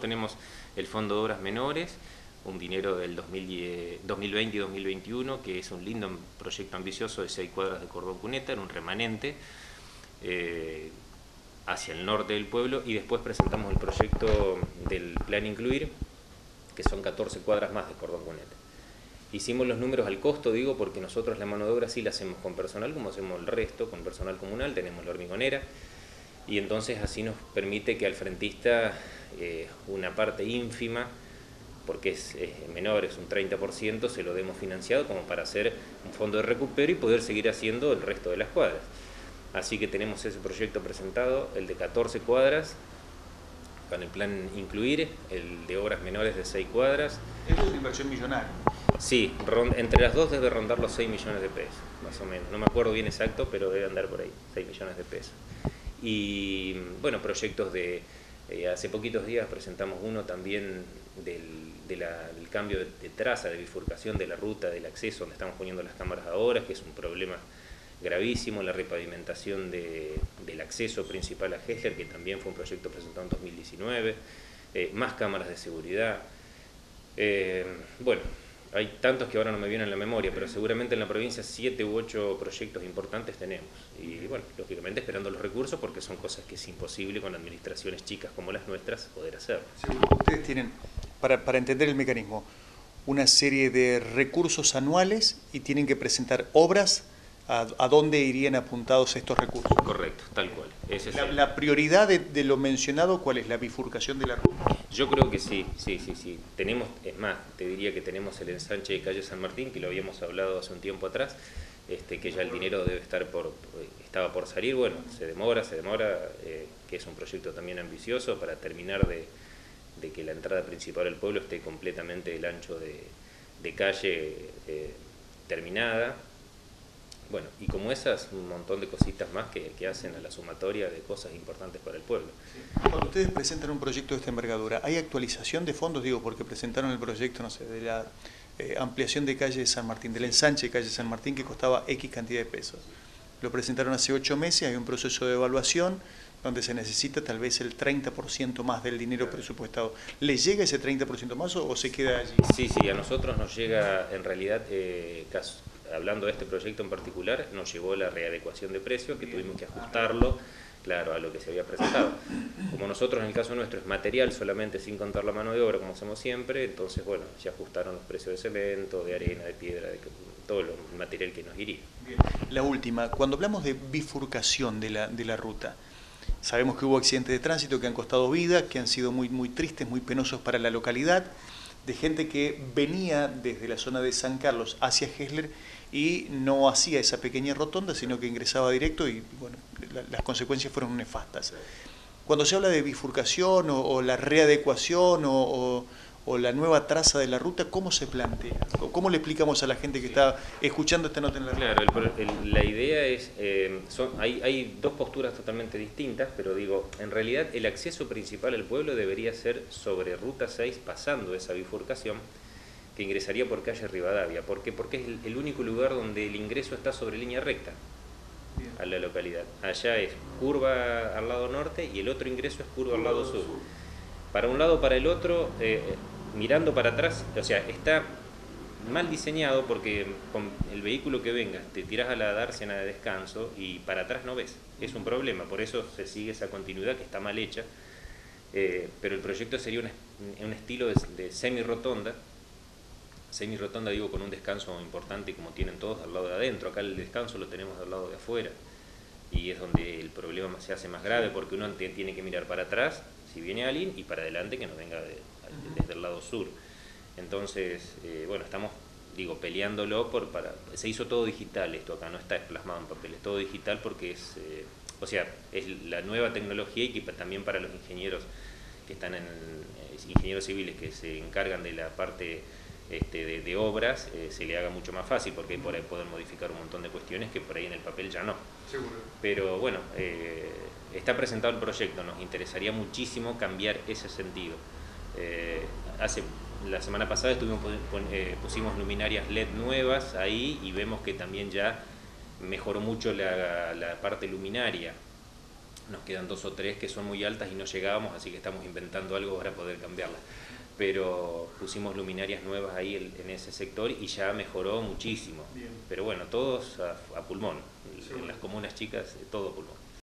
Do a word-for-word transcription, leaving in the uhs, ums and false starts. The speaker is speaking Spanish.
tenemos el Fondo de Obras Menores, un dinero del dos mil veinte y dos mil veintiuno, que es un lindo proyecto ambicioso de seis cuadras de cordón cuneta, en un remanente eh, hacia el norte del pueblo, y después presentamos el proyecto del Plan Incluir, que son catorce cuadras más de cordón cuneta. Hicimos los números al costo, digo, porque nosotros la mano de obra sí la hacemos con personal, como hacemos el resto, con personal comunal, tenemos la hormigonera, y entonces así nos permite que al frentista eh, una parte ínfima, porque es, es menor, es un treinta por ciento, se lo demos financiado como para hacer un fondo de recupero y poder seguir haciendo el resto de las cuadras. Así que tenemos ese proyecto presentado, el de catorce cuadras, con el plan Incluir, el de obras menores de seis cuadras. Esto es una inversión millonaria. Sí, entre las dos debe rondar los seis millones de pesos, más o menos. No me acuerdo bien exacto, pero debe andar por ahí, seis millones de pesos. Y bueno, proyectos de... Eh, hace poquitos días presentamos uno también del, de la, del cambio de, de traza, de bifurcación de la ruta del acceso, donde estamos poniendo las cámaras ahora, que es un problema gravísimo, la repavimentación de, del acceso principal a Hessler, que también fue un proyecto presentado en dos mil diecinueve, eh, más cámaras de seguridad. Eh, bueno, hay tantos que ahora no me vienen a la memoria, pero seguramente en la provincia siete u ocho proyectos importantes tenemos. Y bueno, lógicamente esperando los recursos, porque son cosas que es imposible con administraciones chicas como las nuestras poder hacer. Seguro. Ustedes tienen, para, para entender el mecanismo, una serie de recursos anuales y tienen que presentar obras. ¿A, a dónde irían apuntados estos recursos? Correcto, tal cual. Ese es la, el... la prioridad de, de lo mencionado, ¿cuál es? ¿La bifurcación de la ruta? Yo creo que sí, sí, sí, sí. Tenemos, es más, te diría que tenemos el ensanche de calle San Martín, que lo habíamos hablado hace un tiempo atrás, este, que ya el dinero debe estar por, estaba por salir, bueno, se demora, se demora, eh, que es un proyecto también ambicioso para terminar de, de que la entrada principal al pueblo esté completamente el ancho de, de calle eh, terminada. Bueno, y como esas, un montón de cositas más que, que hacen a la sumatoria de cosas importantes para el pueblo. Cuando ustedes presentan un proyecto de esta envergadura, ¿hay actualización de fondos? Digo, porque presentaron el proyecto, no sé, de la eh, ampliación de calle San Martín, del ensanche de calle San Martín, que costaba X cantidad de pesos. Lo presentaron hace ocho meses, hay un proceso de evaluación donde se necesita tal vez el treinta por ciento más del dinero presupuestado. ¿Le llega ese treinta por ciento más o, o se queda allí? Sí, sí, a nosotros nos llega, en realidad, eh, caso, hablando de este proyecto en particular, nos llevó la readecuación de precio, que tuvimos que ajustarlo, claro, a lo que se había presentado. Como nosotros, en el caso nuestro, es material solamente sin contar la mano de obra, como hacemos siempre, entonces, bueno, se ajustaron los precios de cemento, de arena, de piedra, de todo el material que nos iría. Bien. La última, cuando hablamos de bifurcación de la, de la ruta, sabemos que hubo accidentes de tránsito que han costado vida, que han sido muy, muy tristes, muy penosos para la localidad, de gente que venía desde la zona de San Carlos hacia Hessler y no hacía esa pequeña rotonda, sino que ingresaba directo y bueno, la, las consecuencias fueron nefastas. Cuando se habla de bifurcación o, o la readecuación o, o, o la nueva traza de la ruta, ¿cómo se plantea? ¿Cómo le explicamos a la gente que está escuchando esta nota en la radio? Claro, el, el, la idea es, eh, son, hay, hay dos posturas totalmente distintas, pero digo, en realidad el acceso principal al pueblo debería ser sobre Ruta seis, pasando esa bifurcación, que ingresaría por calle Rivadavia. ¿Por qué? Porque es el, el único lugar donde el ingreso está sobre línea recta. Bien. A la localidad. Allá es curva al lado norte y el otro ingreso es curva al lado sur. Para un lado o para el otro, eh, mirando para atrás, o sea, está mal diseñado porque con el vehículo que venga te tiras a la dársena de descanso y para atrás no ves. Es un problema, por eso se sigue esa continuidad que está mal hecha. Eh, pero el proyecto sería un, un estilo de, de semi-rotonda, semi-rotonda digo con un descanso importante como tienen todos al lado de adentro. Acá el descanso lo tenemos al lado de afuera y es donde el problema se hace más grave porque uno tiene que mirar para atrás si viene alguien y para adelante que nos venga de, desde el lado sur. Entonces, eh, bueno, estamos, digo, peleándolo por, para, se hizo todo digital esto acá, no está plasmado en papel, es todo digital porque es, eh, o sea, es la nueva tecnología y que también para los ingenieros que están en, eh, ingenieros civiles que se encargan de la parte Este, de, de obras, eh, se le haga mucho más fácil porque por ahí poder modificar un montón de cuestiones que por ahí en el papel ya no. Seguro. Pero bueno, eh, está presentado el proyecto, nos interesaría muchísimo cambiar ese sentido. Eh, hace, la semana pasada estuvimos, eh, pusimos luminarias L E D nuevas ahí y vemos que también ya mejoró mucho la, la parte luminaria. nos quedan dos o tres que son muy altas y no llegábamos, así que estamos inventando algo para poder cambiarlas. Pero pusimos luminarias nuevas ahí en ese sector y ya mejoró muchísimo. Bien. Pero bueno, todos a, a pulmón, sí. En las comunas chicas, todo pulmón.